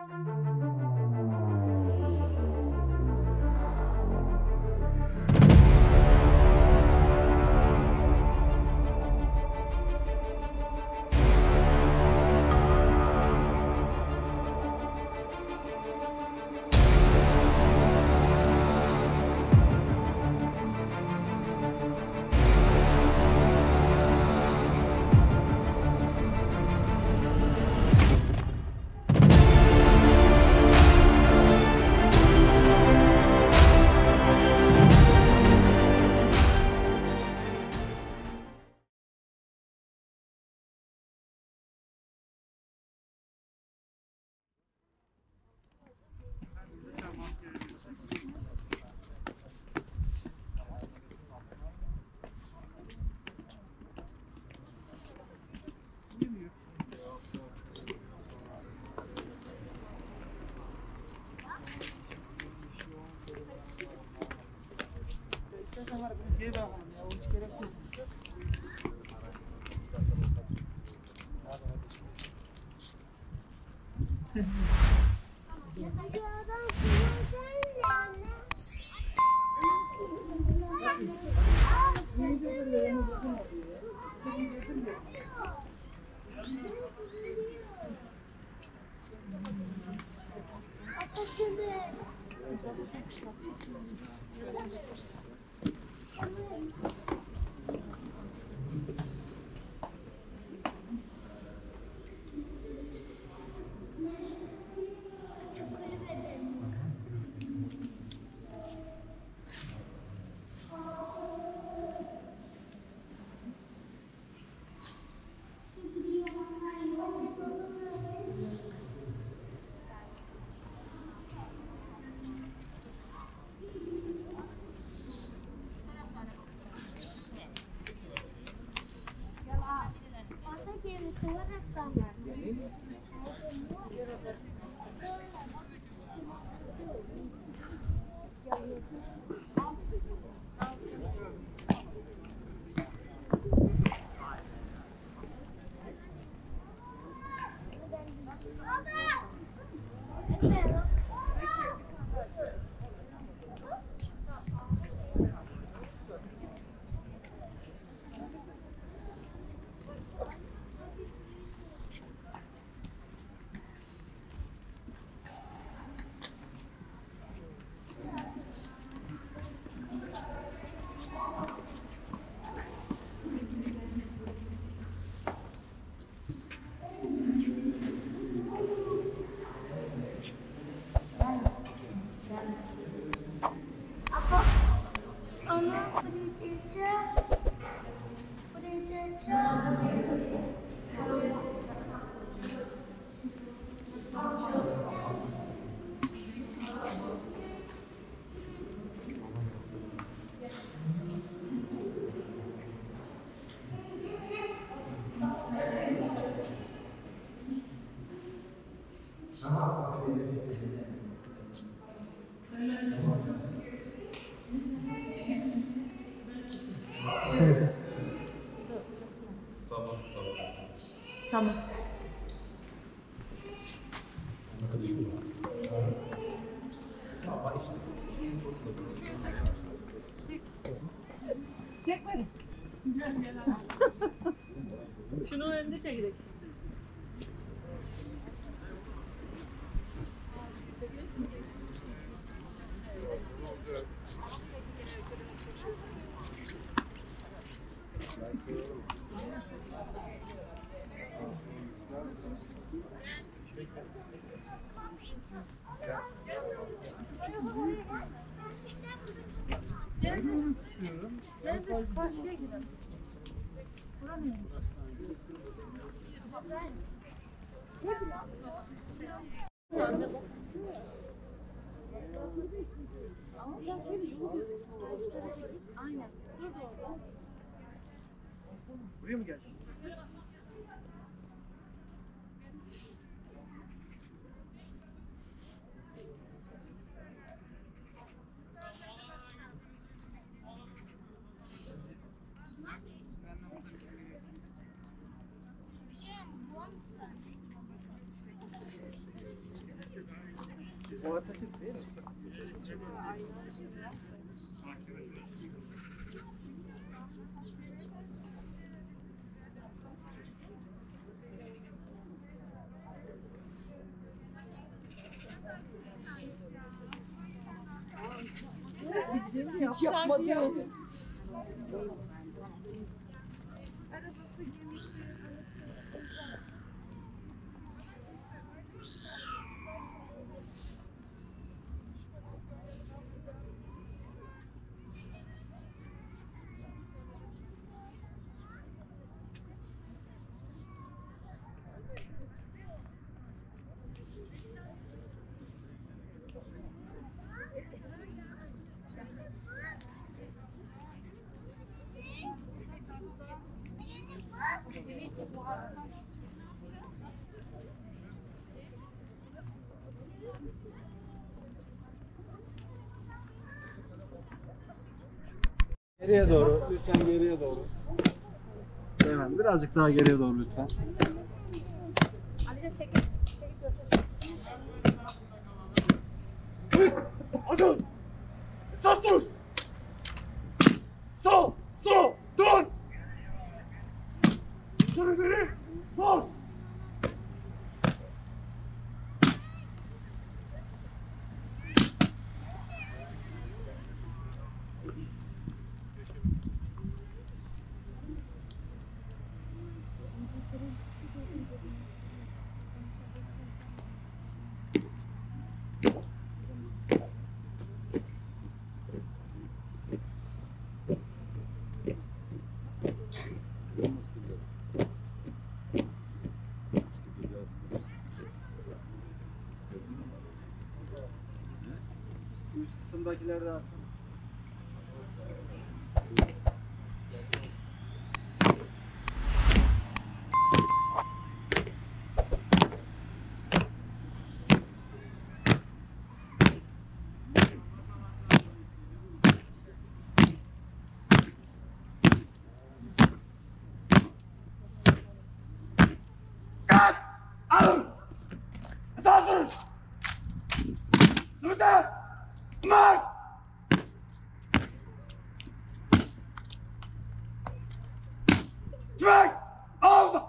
Tamam. Çekmedi. Şunu önünde çekelim. Nerede? Karşıya gidelim. Bura neymiş? Aynen. Buraya mı geldin? O Atatürk değil mi? Hiç yapmadı. Geriye doğru, lütfen geriye doğru. Hemen birazcık daha geriye doğru lütfen. Adın! Esas dur! Sol! Sol! Dön! Dışarı beri! Dön! Üst kısımdakileri de alsana. Kalk! Alın! Esas dur! Sürte! Marş! Tüfek! Al!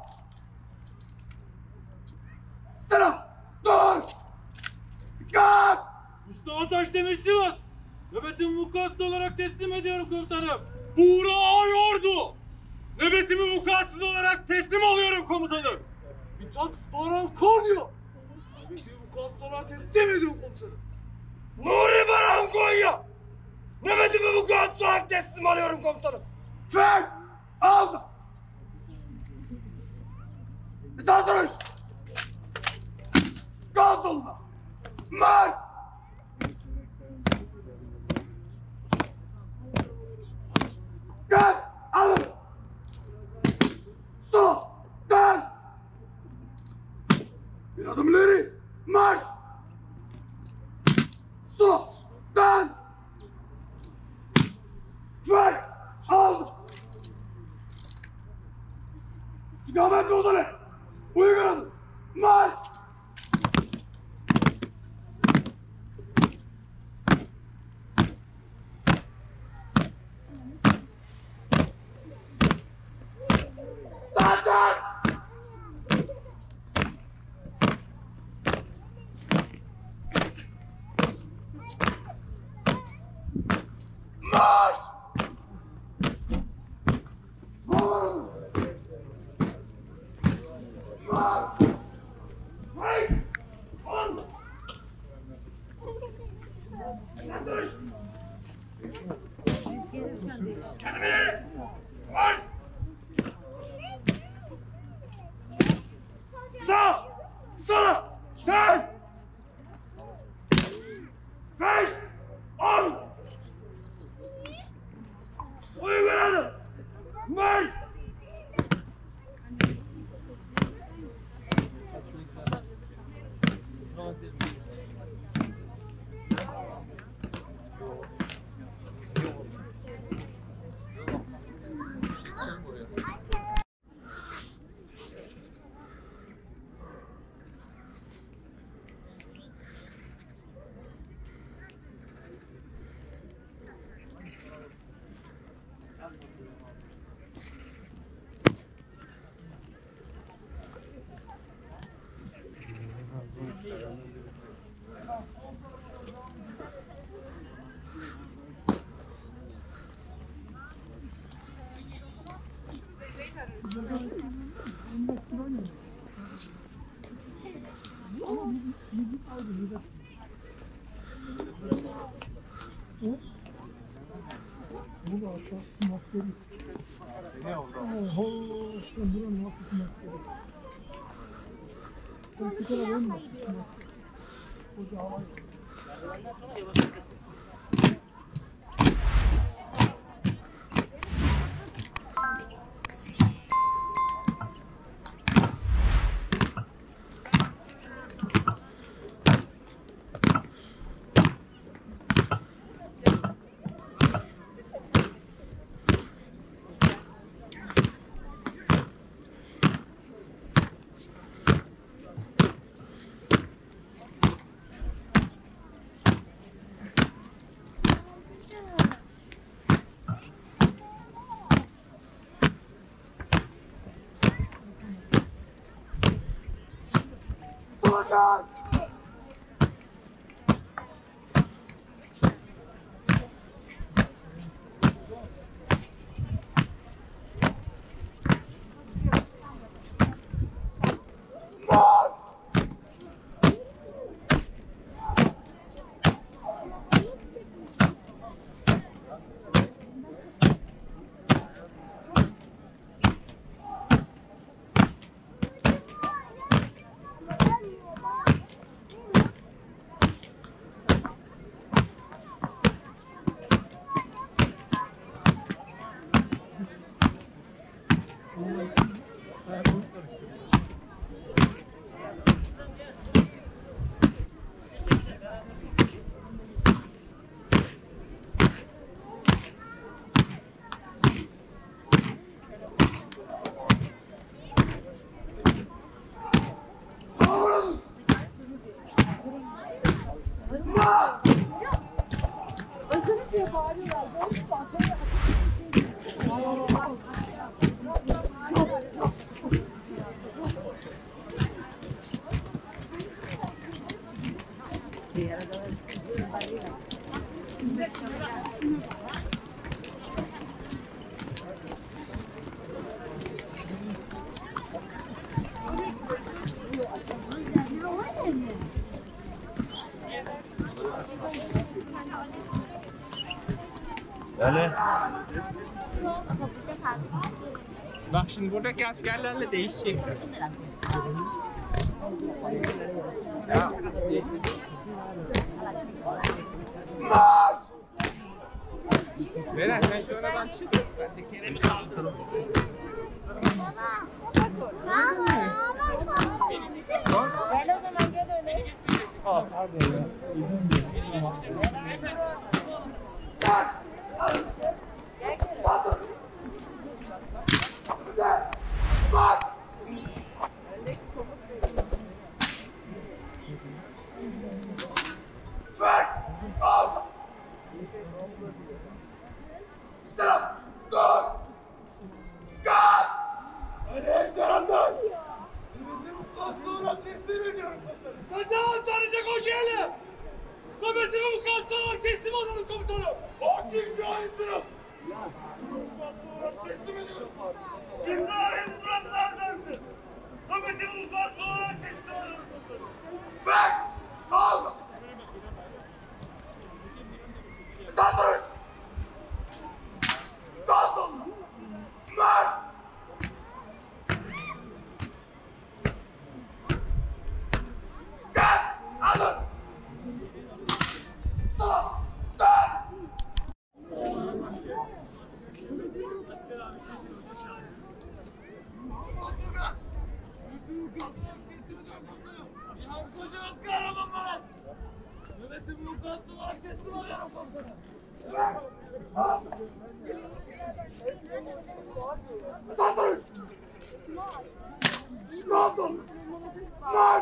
Sıra! Dur! Dikkat! Mustafa Taş demiş Sivas. Nöbetimi vukuatsız olarak teslim ediyorum komutanım. Buğra Ağayordu. Nöbetimi vukuatsız olarak teslim alıyorum komutanım. Mithat Baran Konya! Nöbeti vukuatsızlar teslim ediyor komutanım. Nuri Baran Konya! Nöbetimi vukuatsız olarak teslim alıyorum komutanım. Tüfek! Al! Esas duruş! Gaz olma! Marş! Gel! Alın! Sol! Dön! Bir adım ileri! Marş! Sol! Dön! Tüfek! Al! İstikamet yolları! Uygun adım! Marş! Zaten! Marş! Marş! Hey! On! Kendini! Marş! Sağ! Sola! Dön! Beş! On! Uygun adım! Marş! Öyle. Bak şimdi buradaki askerlerle değişecekler. Ya. Beyler sen şu aradan çık. Ben çekerim. Gel o zaman gel öyle. Al Arda ya. İzin ver. Kaçağın saracak Kocaeli! Nöbetimi bu kastalara teslim alalım komutanım! O kim şahinsiniz? Teslim ediyorum. İbrahim Muratlar'dandır. Nöbetimi bu kastalara teslim alalım komutanım. Ver! Al! Saldırış! Kalkın! Marş! Gel! Alın! Stop! Dön! Kocaman kahramanlar! Nöbetim mukaddes olarak teslim alıyorum komutanım. Saldırış! Kalkın! Marş!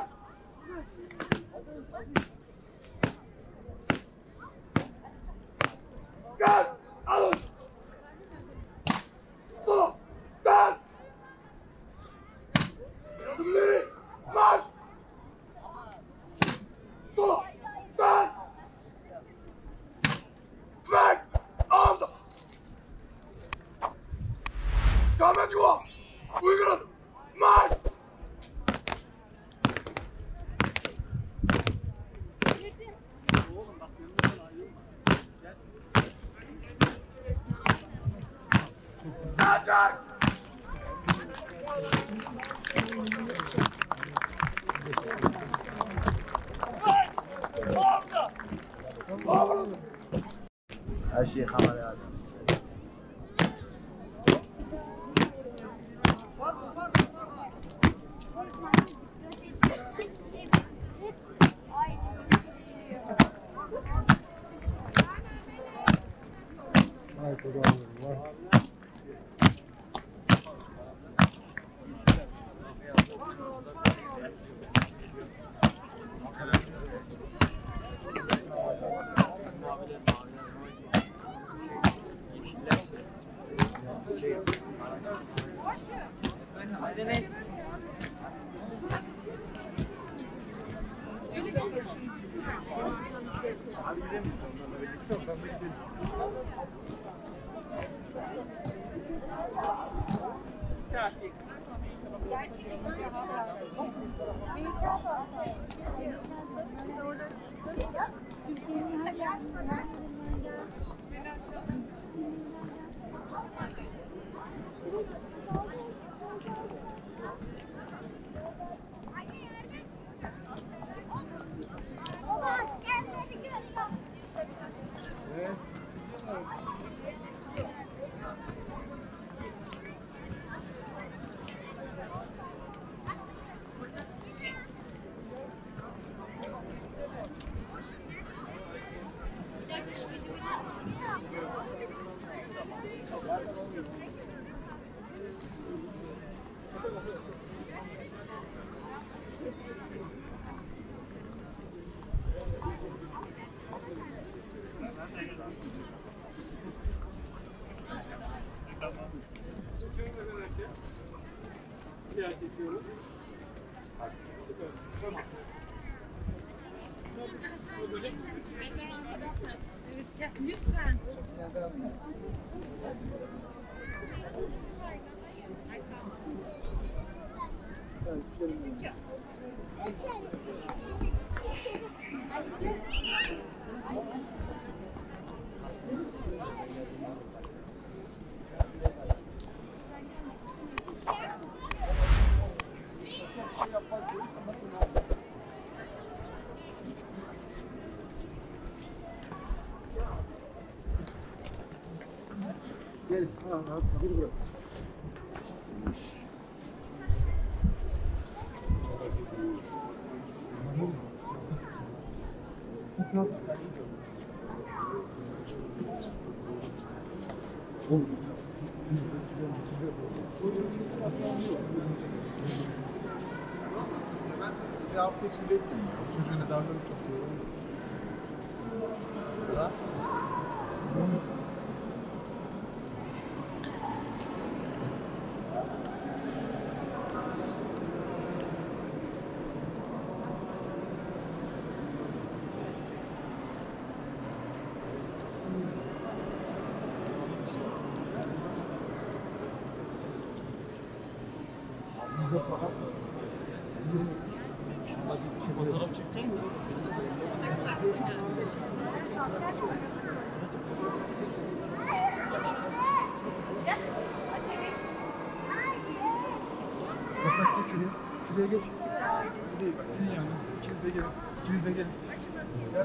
Gel! Alın! Stop! Dön! Yardım edin! Marş! Her şeyi kameraya al. Evet, gel lütfen. Gel, Anıtkabir burası. Nasıl? Ben seni bir hafta için bekleyeyim ya. Bu çocuğun davranıp tutuyorum. Ha? Fotoğraf çekecek misin? Kapat geç şuraya. Şuraya geç. Değil bak. Gelin yanına. İkiniz de gelin. İkiniz de gelin. Gel.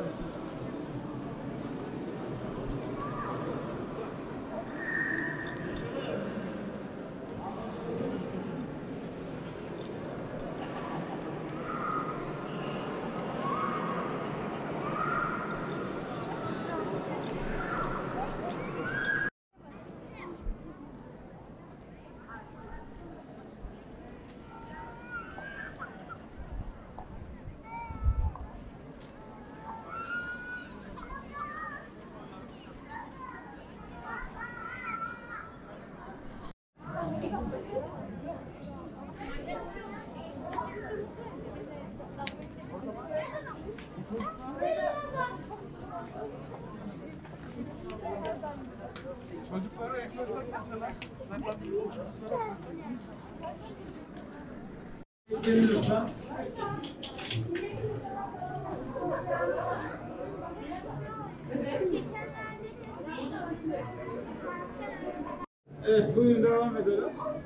Çocukları eklesek mesela. Evet, buyurun devam edelim.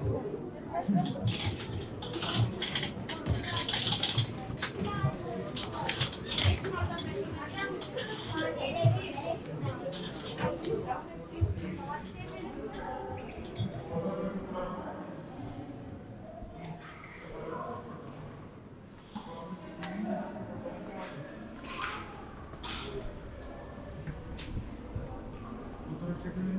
Fotoğraf çekelim.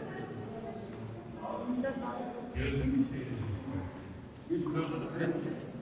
Gördüğüm bir şey. Bir kuralda da